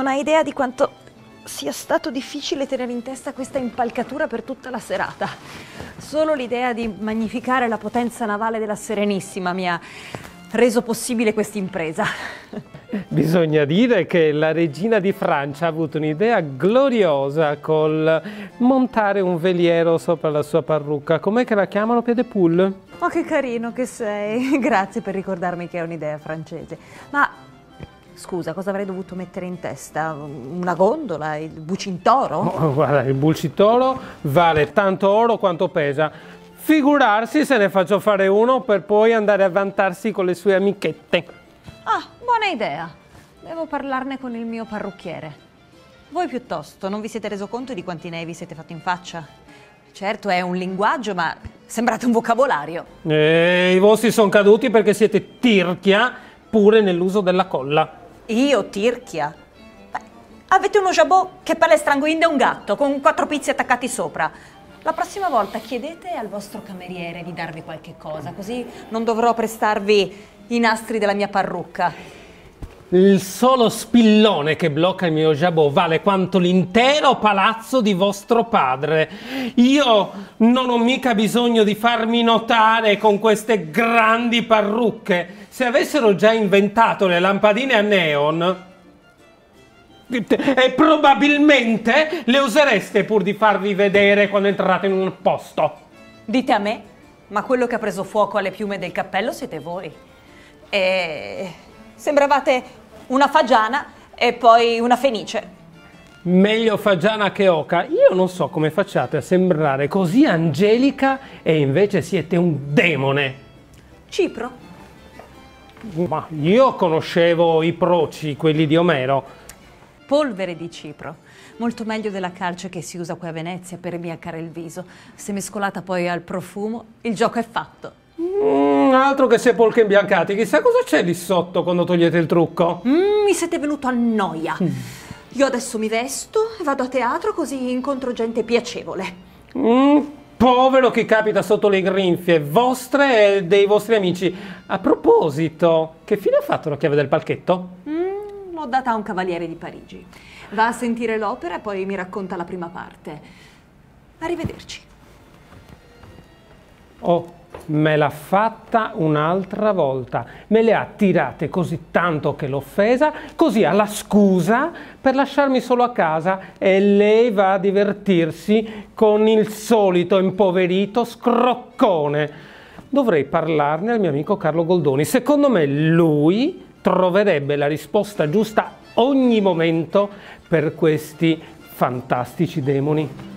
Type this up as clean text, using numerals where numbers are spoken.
Non hai idea di quanto sia stato difficile tenere in testa questa impalcatura per tutta la serata. Solo l'idea di magnificare la potenza navale della Serenissima mi ha reso possibile questa impresa. Bisogna dire che la regina di Francia ha avuto un'idea gloriosa col montare un veliero sopra la sua parrucca. Com'è che la chiamano, Pied-de-Poule? Oh, che carino che sei. Grazie per ricordarmi che è un'idea francese. Ma scusa, cosa avrei dovuto mettere in testa? Una gondola? Il Bucintoro? Oh, guarda, il Bucintoro vale tanto oro quanto pesa. Figurarsi se ne faccio fare uno per poi andare a vantarsi con le sue amichette. Ah, buona idea. Devo parlarne con il mio parrucchiere. Voi piuttosto, non vi siete reso conto di quanti nei vi siete fatti in faccia? Certo, è un linguaggio, ma sembrate un vocabolario. I vostri sono caduti perché siete tirchia pure nell'uso della colla. Io, tirchia? Beh, avete uno jabot che per le stranguinde è un gatto, con 4 pizzi attaccati sopra. La prossima volta chiedete al vostro cameriere di darvi qualche cosa, così non dovrò prestarvi i nastri della mia parrucca. Il solo spillone che blocca il mio jabot vale quanto l'intero palazzo di vostro padre. Io non ho mica bisogno di farmi notare con queste grandi parrucche. Se avessero già inventato le lampadine a neon, e probabilmente le usereste pur di farvi vedere quando entrate in un posto. Dite a me, ma quello che ha preso fuoco alle piume del cappello siete voi. E sembravate una fagiana e poi una fenice. Meglio fagiana che oca. Io non so come facciate a sembrare così angelica e invece siete un demone. Cipro? Ma io conoscevo i proci, quelli di Omero. Polvere di cipro, molto meglio della calce che si usa qui a Venezia per imbiancare il viso. Se mescolata poi al profumo, il gioco è fatto. Altro che sepolcri imbiancati, chissà cosa c'è lì sotto quando togliete il trucco. Mi siete venuto a noia. Io adesso mi vesto e vado a teatro così incontro gente piacevole. Povero chi capita sotto le grinfie vostre e dei vostri amici. A proposito, che fine ha fatto la chiave del palchetto? L'ho data a un cavaliere di Parigi. Va a sentire l'opera e poi mi racconta la prima parte. Arrivederci. Oh, me l'ha fatta un'altra volta. Me le ha tirate così tanto che l'ho offesa, così alla scusa per lasciarmi solo a casa e lei va a divertirsi con il solito impoverito scroccone. Dovrei parlarne al mio amico Carlo Goldoni. Secondo me lui troverebbe la risposta giusta ogni momento per questi fantastici demoni.